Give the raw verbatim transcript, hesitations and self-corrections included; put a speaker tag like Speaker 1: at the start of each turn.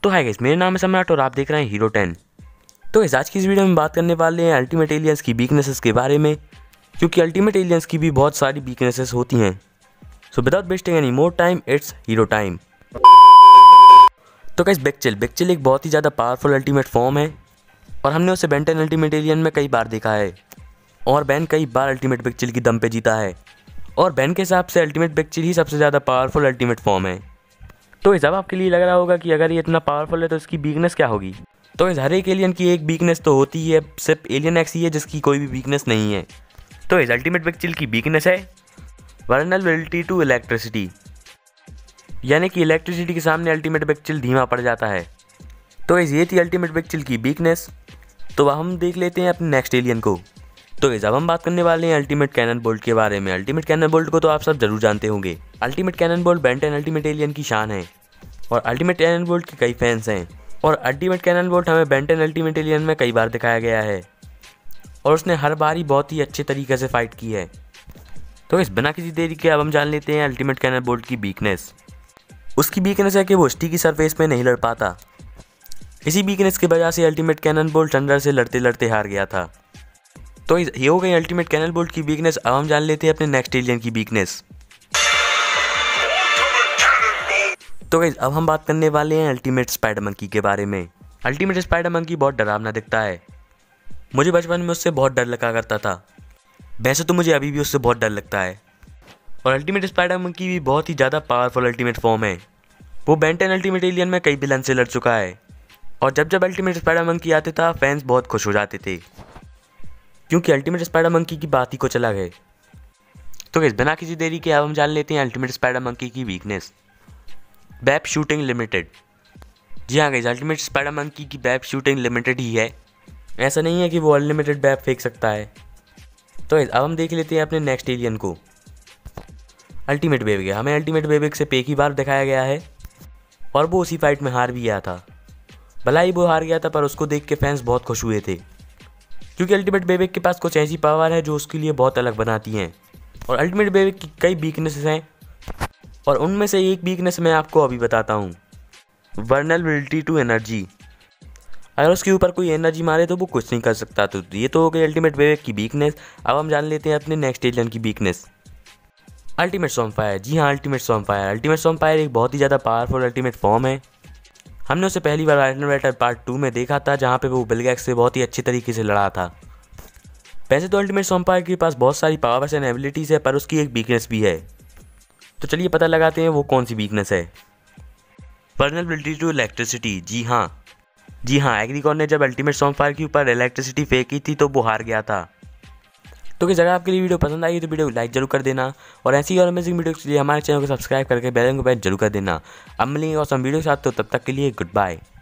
Speaker 1: तो hi guys, मेरा नाम है सम्राट और आप देख रहे हैं हीरो टेन। तो गाइस, आज की इस वीडियो में बात करने वाले हैं अल्टीमेट एलियंस की वीकनेसेस के बारे में, क्योंकि अल्टीमेट एलियंस की भी बहुत सारी वीकनेसेस होती हैं। So without wasting any more time, it's hero time. तो गाइस, बेकचिल बेकचिल एक बहुत ही ज़्यादा पावरफुल अल्टीमेट फॉर्म है और हमने उसे बेन टेन अल्टीमेट एलियन में कई बार देखा है और बेन कई बार अल्टीमेट बेकचिल की दम पे जीता है और बेन के हिसाब से अल्टीमेट बेकचिल ही सबसे ज़्यादा पावरफुल अल्टीमेट फॉर्म है। तो इस अब आपके लिए लग रहा होगा कि अगर ये इतना पावरफुल है तो इसकी वीकनेस क्या होगी। तो इस हर एक एलियन की एक वीकनेस तो होती ही है, सिर्फ एलियन एक्स ही है जिसकी कोई भी वीकनेस नहीं है। तो इस अल्टीमेट बेकचिल की वीकनेस है वल्नरेबिलिटी टू इलेक्ट्रिसिटी, यानी कि इलेक्ट्रिसिटी के सामने अल्टीमेट बेकचिल धीमा पड़ जाता है। तो इस ये थी अल्टीमेट बेकचिल की वीकनेस। तो अब हम देख लेते हैं अपने नेक्स्ट एलियन को। तो इस अब हम बात करने वाले हैं अल्टीमेट कैनन बोल्ट के बारे में। अल्टीमेट कैनन बोल्ट को तो आप सब जरूर जानते होंगे। Ultimate cannon bolt Ben ten ultimate alien की शान है और अल्टीमेट कैनन बोल्ट के कई फैंस हैं और अल्टीमेट कैनन बोल्ट हमें बेन टेन अल्टीमेट एलियन में कई बार दिखाया गया है और उसने हर बार ही बहुत ही अच्छे तरीके से फाइट की है। तो इस बिना किसी देरी के अब हम जान लेते हैं अल्टीमेट कैनन बोल्ट की वीकनेस। उसकी वीकनेस है कि वो स्टिकी सरफेस में नहीं लड़ पाता। इसी वीकनेस की वजह से अल्टीमेट कैनन बोल्ट अंदर से लड़ते लड़ते हार गया था। तो ये हो गई अल्टीमेट कैनन बोल्ट की वीकनेस। अब हम जान लेते हैं अपने नेक्स्ट एलियन की वीकनेस। तो गाइस, अब हम बात करने वाले हैं अल्टीमेट स्पाइडर मंकी के बारे में। अल्टीमेट स्पाइडर मंकी बहुत डरावना दिखता है। मुझे बचपन में उससे बहुत डर लगा करता था, वैसे तो मुझे अभी भी उससे बहुत डर लगता है। और अल्टीमेट स्पाइडर मंकी भी बहुत ही ज़्यादा पावरफुल अल्टीमेट फॉर्म है। वो बेन टेन अल्टीमेट एलियन में कई विलन से लड़ चुका है और जब जब अल्टीमेट स्पाइडर मंकी आते था फैंस बहुत खुश हो जाते थे, क्योंकि अल्टीमेट स्पाइडर मंकी की बात ही कुछ अलग है। तो गाइस, बिना किसी देरी के अब हम जान लेते हैं अल्टीमेट स्पाइडर मंकी की वीकनेस, वेब शूटिंग लिमिटेड। जी हाँ गाइस, अल्टीमेट स्पाइडर मंकी की वेब शूटिंग लिमिटेड ही है। ऐसा नहीं है कि वो अनलिमिटेड वेब फेंक सकता है। तो गाइस, अब हम देख लेते हैं अपने नेक्स्ट एलियन को, अल्टीमेट बेबिक। हमें अल्टीमेट बेबिक से एक ही बार दिखाया गया है और वो उसी फाइट में हार भी गया था। भला ही वो हार गया था, पर उसको देख के फैंस बहुत खुश हुए थे, क्योंकि अल्टीमेट बेबिक के पास कुछ ऐसी पावर है जो उसके लिए बहुत अलग बनाती हैं। और अल्टीमेट बेबिक की कई वीकनेसेस हैं और उनमें से एक वीकनेस मैं आपको अभी बताता हूँ, वल्नरेबिलिटी टू एनर्जी। अगर उसके ऊपर कोई एनर्जी मारे तो वो कुछ नहीं कर सकता। तो ये तो हो गई अल्टीमेट बेबिक की वीकनेस। अब हम जान लेते हैं अपने नेक्स्ट एलियन की वीकनेस, अल्टीमेट स्वॉर्मफायर। जी हाँ, अल्टीमेट स्वॉर्मफायर। अल्टीमेट स्वॉर्मफायर एक बहुत ही ज़्यादा पावरफुल अल्टीमेट फॉर्म है। हमने उसे पहली बार आयरन वेटर पार्ट टू में देखा था, जहाँ पे वो बिलगैक्स से बहुत ही अच्छे तरीके से लड़ा था। वैसे तो अल्टीमेट स्वॉर्मफायर के पास बहुत सारी पावर्स एंड एबिलिटीज़ है, पर उसकी एक वीकनेस भी है। तो चलिए पता लगाते हैं वो कौन सी वीकनेस है। Vulnerability to electricity. जी हाँ जी हाँ एग्रीकॉन ने जब अल्टीमेट स्वॉर्मफायर के ऊपर इलेक्ट्रिसिटी फेंकी थी तो वो हार गया था। तो किस जगह आपके लिए वीडियो पसंद आई तो वीडियो को लाइक जरूर कर देना और ऐसी और अमेजिंग वीडियो के लिए हमारे चैनल को सब्सक्राइब करके बेल आइकन को प्रेस जरूर कर देना। अब मिलेंगे और सम वीडियो के साथ, तो तब तक के लिए गुड बाय।